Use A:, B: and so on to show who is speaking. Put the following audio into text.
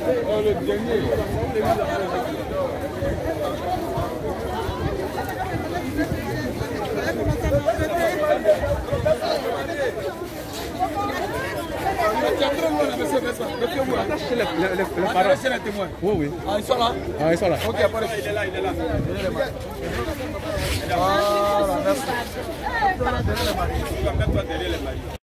A: Le parent. C'est le témoin. Oui, oui. Ah, ils sont là? Ah, ils sont là. Ok, après. Il est là, il est là. Voilà, merci. Mets-toi derrière les maris.